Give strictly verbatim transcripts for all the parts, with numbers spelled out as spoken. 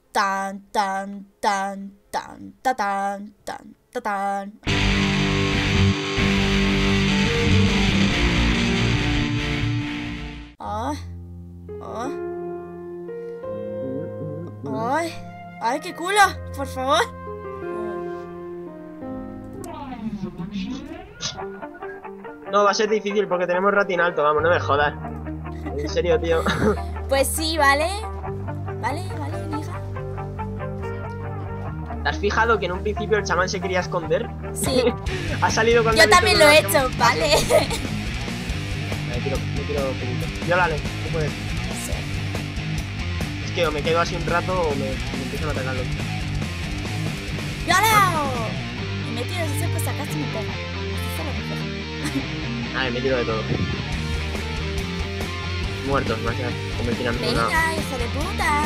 Tan, tan, tan, tan, ta, tan, tan, ta, tan. Oh, oh. Ay, ay, qué culo, por favor. No, va a ser difícil porque tenemos rating alto, vamos, no me jodas. En serio, tío. Pues sí, vale. Vale, vale, hija. ¿Te has fijado que en un principio el chamán se quería esconder? Sí. Ha salido cuando... Yo también lo he hecho, vale. Me tiro, me tiro poquito. Viólale, tú puedes. Sí. Es que o me quedo así un rato o me, me empiezan a atacar los... ¡Yolao! Y me tiro ese pues acá se me pega. Así se lo coge. Ah, me tiro de todo. Muertos, más que convertir a mí en una... Venga, hijo de puta.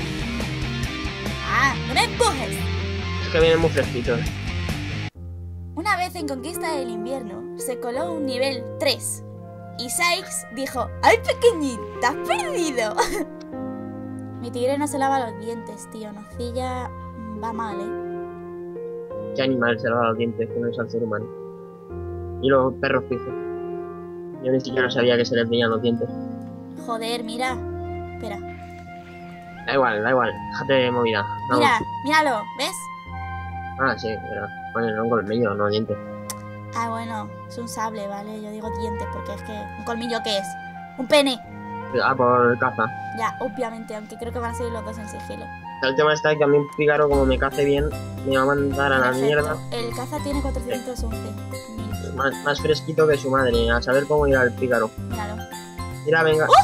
Ah, no me empujes. Es que vienen muy fresquitos. Una vez en Conquista del Invierno se coló un nivel tres y Sykes dijo: ¡ay, pequeñín! ¡Te has perdido! Mi tigre no se lava los dientes, tío. Nocilla va mal, ¿eh? ¿Qué animal se lava los dientes que no es al ser humano? Y los perros fijos. Yo ni siquiera sabía que se les veían los dientes. Joder, mira. Espera. Da igual, da igual. Déjate de movida. Vamos. Mira, míralo, ¿ves? Ah, sí, pero... Bueno, un colmillo, no dientes. Ah, bueno, es un sable, ¿vale? Yo digo dientes porque es que... ¿Un colmillo qué es? ¡Un pene! Ah, por caza. Ya, obviamente, aunque creo que van a seguir los dos en sigilo. El tema está que a mí un pícaro, como me cace bien, me va a mandar a la Perfecto. mierda. El caza tiene cuatrocientos once mil. Más, más fresquito que su madre. A saber cómo irá el pícaro. Míralo. Mira, venga. ¡Oh!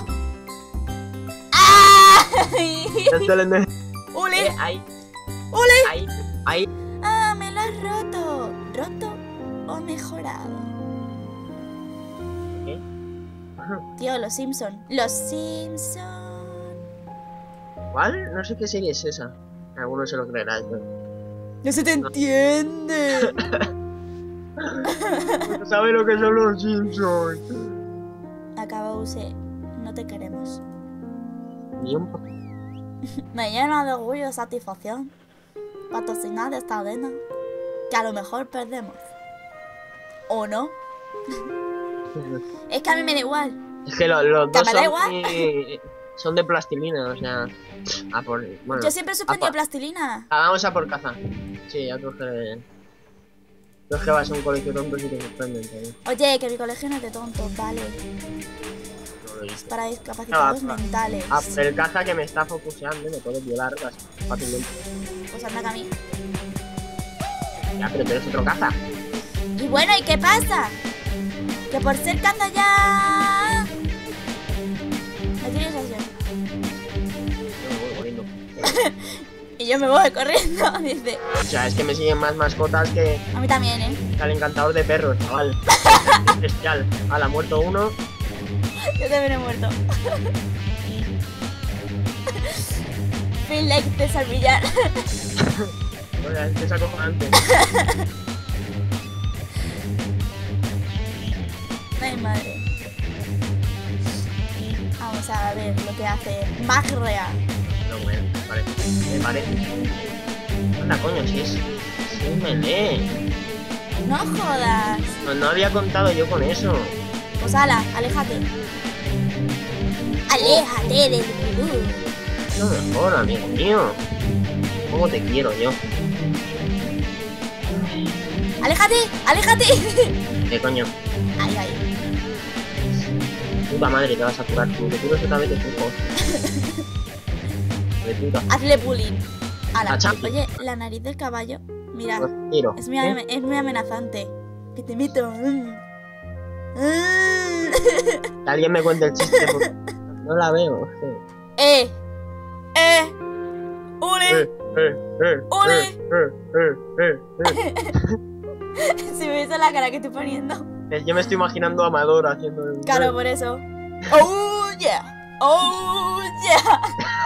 ¡Ah! ¡Ole! ¡Ole! Ahí, ¡Ole! ahí, ahí. ¡Ah, me lo has roto! ¿Roto o mejorado? ¿Qué? Tío, los Simpson. Los Simpson. ¿Cuál? No sé qué serie es esa. Algunos se lo creerá. ¿No? No se te entiende. No sabe lo que son los Simpsons. Acabause. No te queremos. Ni un poco. Me llena de orgullo y satisfacción patrocinar esta arena que a lo mejor perdemos. ¿O no? Es que a mí me da igual. Es que lo- los ¿Que dos me da son, igual? y- son de plastilina, o sea... A por... Bueno, Yo siempre he suspendido a por- plastilina. Ah, vamos a por caza. Sí, ya creo que... Creo que vas a un colegio tonto y te sorprenden también. Oye, que mi colegio no es de tontos, vale. No lo he Es visto. para discapacitados No, ah, mentales. Ah, el caza que me está focuseando me puede violar casi fácilmente. Pues anda que a mí. Ya, pero tú eres otro caza. Y bueno, ¿y qué pasa? Que por ser caza ya... Me tienes así. Yo me voy corriendo. Y yo me voy corriendo, dice. O sea, es que me siguen más mascotas que A mí también, ¿eh? al encantador de perros, chaval. Especial. Ala, ha muerto uno. Yo también he muerto. Feel like César Villar. O sea, este es acojonante. Ay, madre. Vamos a ver lo que hace Magrea. No, bueno, me parece. Me parece. Anda, coño, si es... Si es melee. No jodas. No, no había contado yo con eso. Pues ala, aléjate. Aléjate del gurú. No mejor, amigo mío. ¿Cómo te quiero yo? Aléjate, aléjate. ¿Qué coño? Ay, ay. Puta madre, te vas a curar tú. Que tú no se te metes fijo. De puta. Hazle bullying. Ala. Acha. Oye, la nariz del caballo. Mira, Los tiro. es muy, ¿Eh? ame- es muy amenazante. Que te meto. Mm. Mm. Que alguien me cuente el chiste porque no la veo. Sí. Eh. Eh. Ole. Eh, eh, eh, ¡Ole! eh, eh, eh, eh, Si me hizo la cara que estoy poniendo. eh. Yo me estoy imaginando a Amador haciendo el... Claro, por eso. Oh, yeah. Oh, yeah.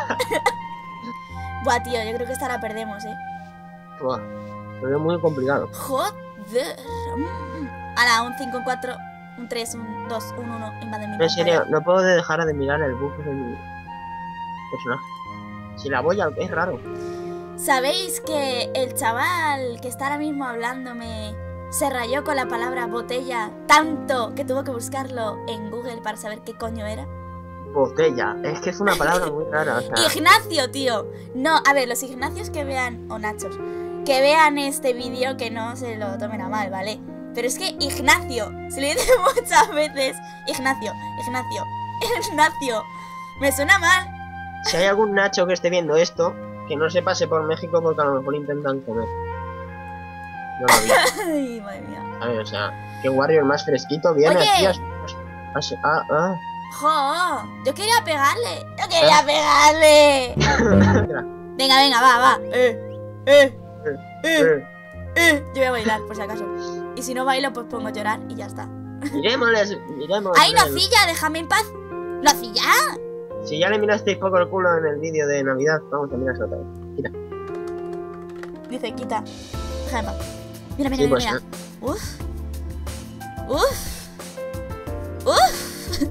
Buah, tío, yo creo que esta la perdemos, eh. Buah, lo veo muy complicado. Joder. Mm. Ahora, un cinco, un cuatro, un tres, un dos, un uno. Invade mi En serio, pantalla. no puedo dejar de mirar el buff de mi personaje. Si la boya es raro. ¿Sabéis que el chaval que está ahora mismo hablándome se rayó con la palabra botella tanto que tuvo que buscarlo en Google para saber qué coño era? Botella, es que es una palabra muy rara. O sea... Ignacio, tío. No, a ver, los Ignacios que vean, o Nachos, que vean este vídeo, que no se lo tomen a mal, ¿vale? Pero es que Ignacio, se le dice muchas veces Ignacio, Ignacio, Ignacio. Me suena mal. Si hay algún Nacho que esté viendo esto, que no se pase por México porque a lo mejor intentan comer. No lo vi. Ay, madre mía. A ver, o sea, que Warrior más fresquito viene Oye. aquí a... Ah, ah. Jo, yo quería pegarle. Yo quería pegarle. Venga, venga, va, va. Eh, eh, eh, eh. Yo voy a bailar, por si acaso. Y si no bailo, pues pongo a llorar y ya está. Miremosles, miremos. ¡Ay, Nocilla! ¡Déjame en paz! ¡Nocilla! Si ya le mirasteis poco el culo en el vídeo de Navidad, vamos a mirarse otra vez. Quita. Dice, quita. Déjame en paz. Mira, mira, Sí, mira, pues, mira. eh. Uf. Uf. Uf.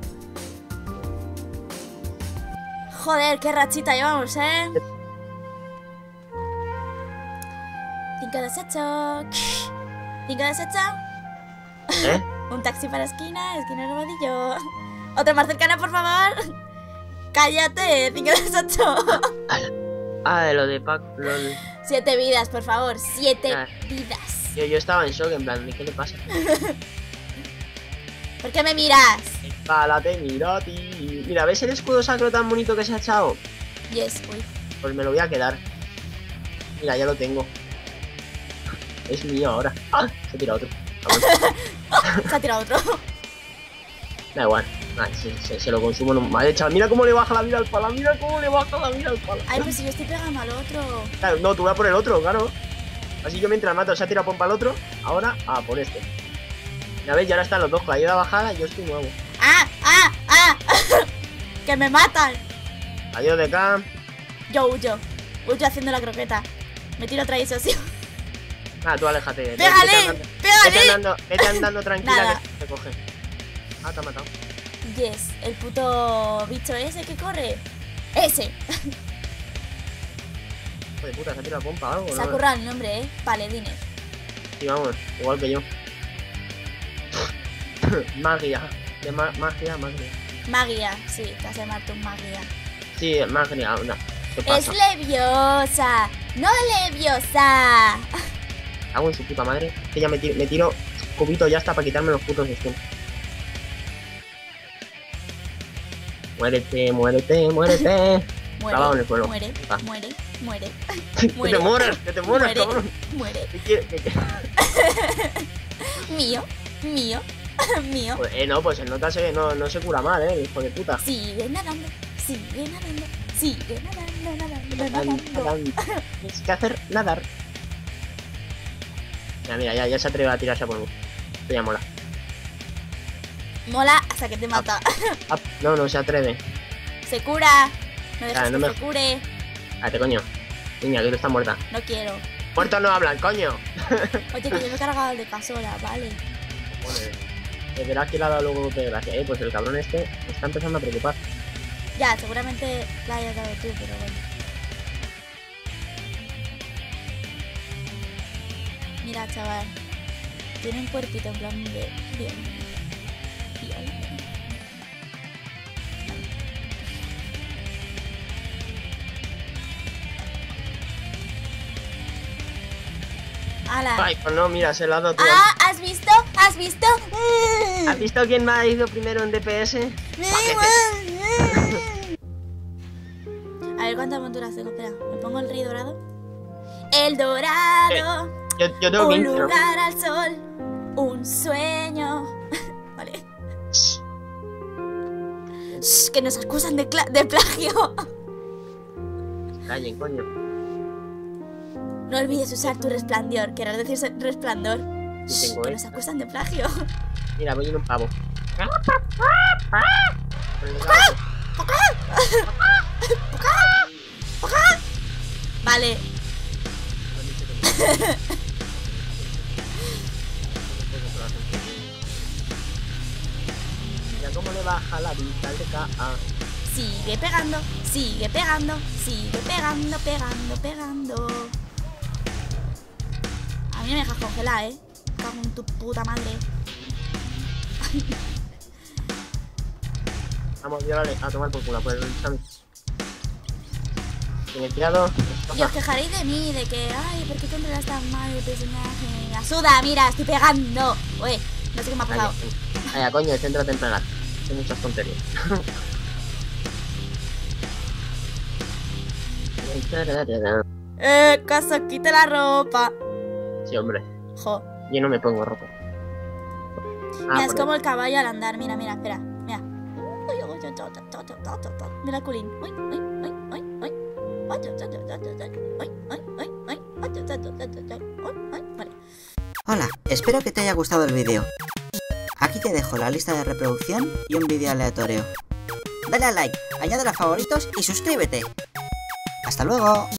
Joder, qué rachita llevamos, ¿eh? Cinco desecho. Cinco desecho. ¿Eh? Un taxi para esquina, esquina el rodillo. Otro más cercano, por favor. Cállate, cinco desecho. Ah, de lo de Pac... Lo de... Siete vidas, por favor, siete Ah. vidas. Yo, yo estaba en shock, en plan, ¿qué le pasa? ¿Por qué me miras? Pálate, mira a ti. Mira, ¿ves el escudo sacro tan bonito que se ha echado? Yes, uy. Pues me lo voy a quedar. Mira, ya lo tengo. Es mío ahora. ¡Ah! Se tira otro. Vamos. Se ha tirado otro. Da igual. Ah, se, se, se lo consumo. No... Vale, chaval, mira cómo le baja la vida al pala. Mira cómo le baja la vida al pala. Ay, pues si yo estoy pegando al otro. Claro, no, tú vas por el otro, claro. Así yo mientras mato se ha tirado pompa al otro. Ahora, ah, por este. Ya veis, ya ahora están los dos con la ayuda bajada y yo estoy nuevo. ¡Ah! ¡Ah! ¡Ah! ¡Que me matan! Adiós de camp. Yo huyo. Huyo haciendo la croqueta. Me tiro otra disociación. Ah, tú aléjate. Vete ¡Pégale! andando, vete ¡Pégale! andando, vete andando tranquila Nada. que te coge. Ah, te ha matado. Yes, el puto bicho ese que corre. Ese. Hijo de puta, se ha tirado pompa o algo, Se ha ¿no? currado el nombre, ¿eh? Paladines. Sí, vamos, igual que yo. Magia. De ma magia, magia. Magia, sí, te has llamado tu magia. Sí, magia, no. ¿Qué Es pasa? leviosa, no leviosa. Hago en su puta madre. Que ya me tiro, me tiro cubito ya hasta para quitarme los putos stun. Muérete, muérete, muérete. Clavado en el suelo. Muere, Ah. muere, muere, Que te muere. mueras, que te mueras, Muere. cabrón. muere. ¿Qué quieres? ¿Qué quieres? Mío, mío, mío. Pues, eh, no, pues el nota se, no, no se cura mal, eh, hijo de puta. Sigue nadando, sigue nadando, sigue nadando, nadando, nadando. Nadando. Tienes que hacer nadar. Mira, mira, ya, ya se atreve a tirarse a por mí. Esto ya mola. Mola hasta que te mata. Ah, no, no se atreve. Se cura. No dejes Ah, no que me- se cure. Cállate, coño. Niña, que tú estás muerta. No quiero. Muertos no hablan, coño. Oye, que yo me he cargado el de casola, vale. Joder. Te verás que le ha dado luego de gracia. Eh, pues el cabrón este me está empezando a preocupar. Ya, seguramente la hayas dado tú, pero bueno. Mira, chaval. Tiene un cuerpito en plan de... Bien. Bien. ¡Hala! Ay, pues no, mira, se lo ha dado tú. ¡Ah! ¿Has visto? ¿Has visto? Mm. ¿Has visto quién me ha ido primero en D P S? A ver cuántas monturas tengo, espera. ¿Me pongo el rey dorado? El dorado, Yo, yo tengo un quince, ¿no? lugar al sol, un sueño. Vale. Shh, que nos acusan de, cla- de plagio. Callen, coño. No olvides usar tu resplandor. ¿Querrás decir se- resplandor? Sí, Shh, tengo, que ¿eh? nos acusan de plagio. Mira, voy en un pavo. Por el gato. Vale. Mira cómo le baja la vida al de K A. sigue pegando, sigue pegando, sigue pegando, pegando, pegando. A mí no me dejas congelar, ¿eh? Cago en tu puta madre. Vamos, violale, a tomar por culo, por el Sammy. Bien tirado. Y os quejaréis de mí, de que, ay, ¿por qué controlas tan mal el personaje? Me asuda, mira, estoy pegando. Oye, no sé qué me ha pasado. Vaya, coño, céntrate en pegar. Hay muchas tonterías. Eh, caso, quita la ropa. Sí, hombre. Jo. Yo no me pongo ropa. Ah, Mira, es por como el- el caballo al andar. Mira, mira, espera. Mira. Mira el culín. Uy, uy, uy, uy, uy. Uy, uy, uy, uy. Vale. Hola, espero que te haya gustado el vídeo. Aquí te dejo la lista de reproducción y un vídeo aleatorio. Dale a like, añádelo a favoritos y suscríbete. ¡Hasta luego!